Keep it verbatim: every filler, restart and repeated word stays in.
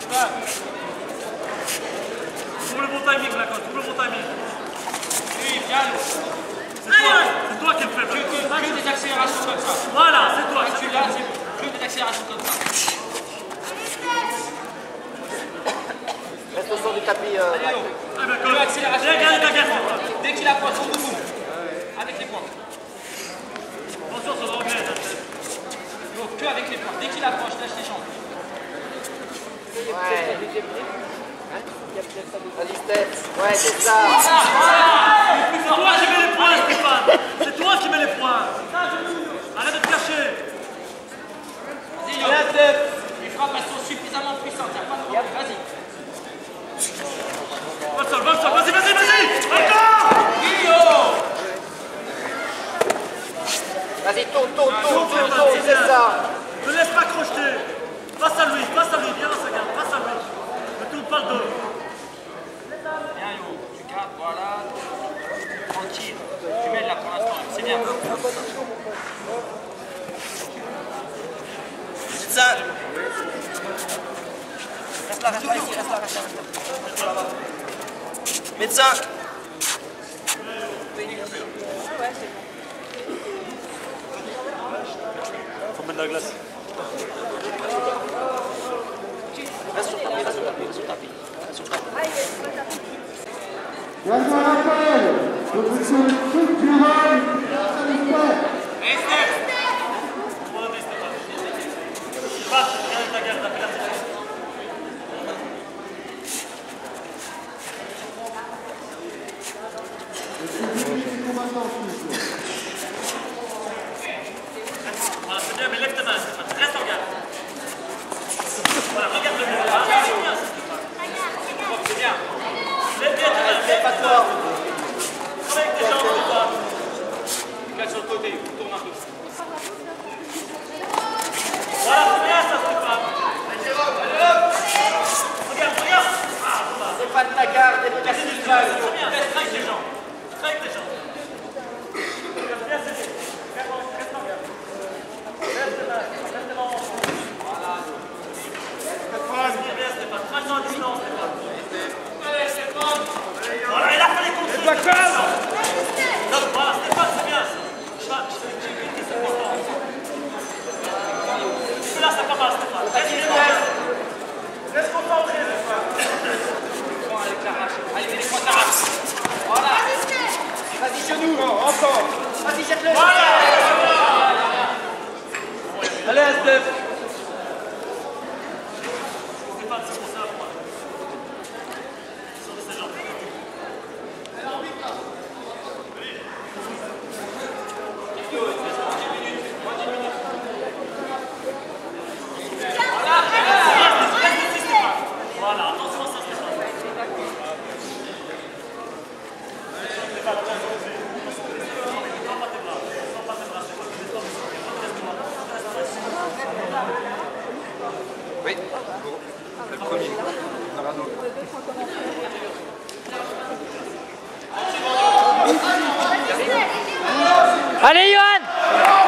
Trouve le bon timing, là, trouve le bon timing. Oui, bien. C'est toi qui le fais. Que, que, que des accélérations comme ça. Voilà, c'est toi. Et tu l'as, c'est bon. Que des accélérations comme ça. Reste au son du tapis. Euh, Allez, oh. Ah, ben, Que accélération. Dès qu'il approche, on vous boum. Avec les points. Attention, ça va revenir. Donc, que avec les points. Dès qu'il approche, lâche les jambes. Ouais. Vas-y, Steph. Ouais, c'est ça. Voilà, voilà. C'est toi qui mets les points, Stéphane. C'est toi qui mets les points. Arrête de te cacher. Vas-y, Yo. Les frappes, elles sont suffisamment puissantes. Il n'y a pas de problème. Vas-y. Va le sol, va le sol. Vas-y, vas-y, vas-y. Encore. Guillaume. Vas-y, tourne, tourne, tourne, tourne, tourne, c'est ça. Ne laisse pas crocheter. Passe à lui, passe à lui. Viens dans sa garde, passe à lui. Ne tourne pas le dos. Bien, Yo. Tu gardes, voilà. Tranquille. Tu mets là pour l'instant. C'est bien. C'est ça. Reste là, reste là, ici, reste là, reste là. Médecin. Faut mettre de la glace. Reste sur le tapis, reste sur le tapis, reste sur le tapis. Reste sur le tapis. Gardien Raphaël, professeur structurel, sanitaire. Et Steph. Passe, regarde ta garde, ta place. Voilà, c'est bien, mais lève ta main, Stéphane. Reste en garde. Voilà, regarde le mur. Ah, c'est bien, c'est bien. Lève bien ta main, lève ta main. Comme avec tes jambes, Stéphane. Regarde sur le côté, tourne un peu. Voilà, c'est bien ça, Stéphane. Regarde, regarde. Ah, voilà. C'est pas de ta garde, et de ta C'est bien, cellule. reste avec tes jambes. Reste avec tes jambes. Reste bien, c'est bien. Reste en reste en garde. Reste là, reste là. Voilà. Respire bien, Stéphane. Trace en distance, Stéphane. Allez, Stéphane. Voilà, il a fait les contrôles. Voilà, Stéphane, c'est bien ça. Je vais, je vais, je vais, je vais, là, ça pas mal, Stéphane. Reste bien. Reste concentré, Stéphane. Avec la rage. Allez, mets les points de la rage. Voilà. Vas-y, genou, encore. Vas-y, jette-le. Voilà. Allez, Steph. Stéphane, c'est pour ça, moi. Sur ses jambes. Voilà, attention à ça, Stéphane. Stéphane, attention. Sors pas tes bras. Sors pas tes bras, Stéphane. Oui, le premier. Allez, Johan!